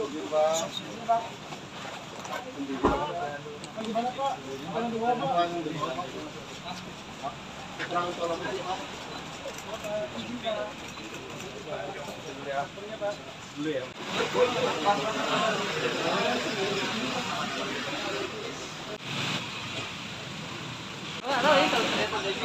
Gimana Pak? Gimana dua Pak? Terang tolong Pak. Dulu ya. Nggak tahu ya kalau ternyata jadi.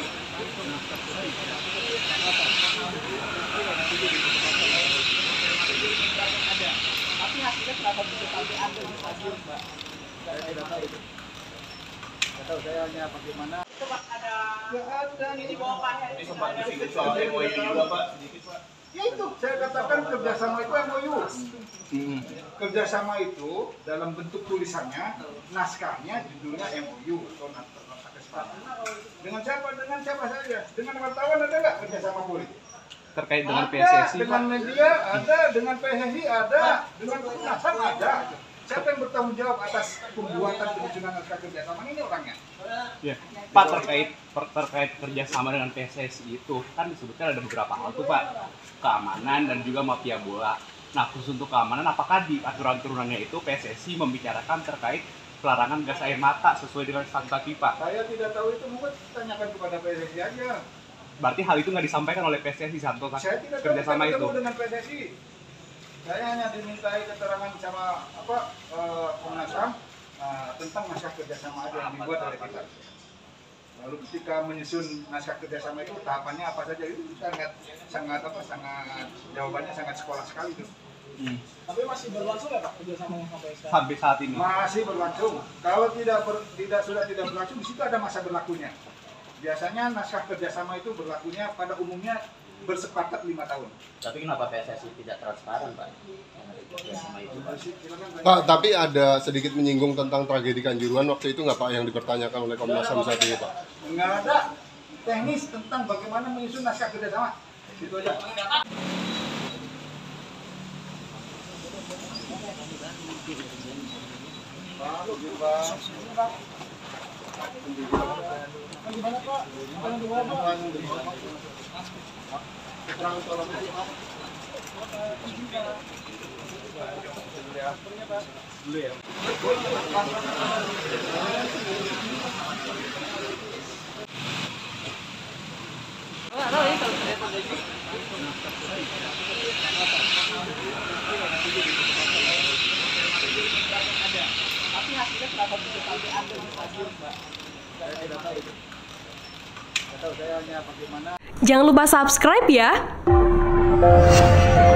Ada. Tapi hasilnya kenapa bisa sampai ada di stadion, Mbak? Saya tidak tahu itu. Tidak tahu, saya hanya bagaimana. Itu Pak ada. Nggak ada. Ini di bawah Pak. Ini sempat disinggung soal MOU juga Pak, sedikit Pak. Ya itu, saya katakan kerjasama itu MOU. Kerjasama itu dalam bentuk tulisannya, naskahnya judulnya MOU atau nota kesepakatan. Dengan siapa saja? Dengan wartawan ada nggak kerjasama politik? Terkait dengan Ada, PSSI dengan Pak. media ada, dengan PSSI ada, dengan Komnas HAM ada. Siapa yang bertanggung jawab atas pembuatan penyusunan naskah kerjasama ini orangnya? Ya. Pak, terkait kerjasama dengan PSSI itu kan disebutkan ada beberapa hal tuh Pak, keamanan dan juga mafia bola. Nah, khusus untuk keamanan, apakah di aturan turunannya itu PSSI membicarakan terkait pelarangan gas air mata sesuai dengan statuta FIFA? Saya tidak tahu itu, mungkin tanyakan kepada PSSI aja. Berarti hal itu nggak disampaikan oleh PSSI saat Saya tidak tahu, kerjasama saya itu? ketemu dengan PSSI. Saya hanya dimintai keterangan sama Komnas HAM tentang naskah kerjasama aja yang dibuat oleh kita. Lalu ketika menyusun naskah kerjasama itu tahapannya apa saja itu sangat jawabannya sangat sekolah sekali itu. Tapi masih berlangsung ya Pak kerjasamanya sampai sekarang? Sampai saat ini. Masih berlangsung. Kalau sudah tidak berlangsung, di situ ada masa berlakunya. Biasanya naskah kerjasama itu berlakunya pada umumnya bersepakat 5 tahun. Tapi kenapa PSSI tidak transparan Pak? Kerjasama itu Pak? Pak, tapi ada sedikit menyinggung tentang tragedi Kanjuruhan waktu itu nggak Pak yang dipertanyakan oleh Komnas HAM saat ini Pak? Nggak ada teknis tentang bagaimana menyusun naskah kerjasama. Itu aja. Gimana Pak? Gimana dua Pak? Terang tolong Pak. Dulu ya. Nggak tahu ya kalau ternyata jadi. Ada. Tapi hasilnya kenapa bisa sampai ada di stadion, Mbak? Saya tidak tahu itu. Tidak tahu, saya hanya bagaimana. Jangan lupa subscribe ya.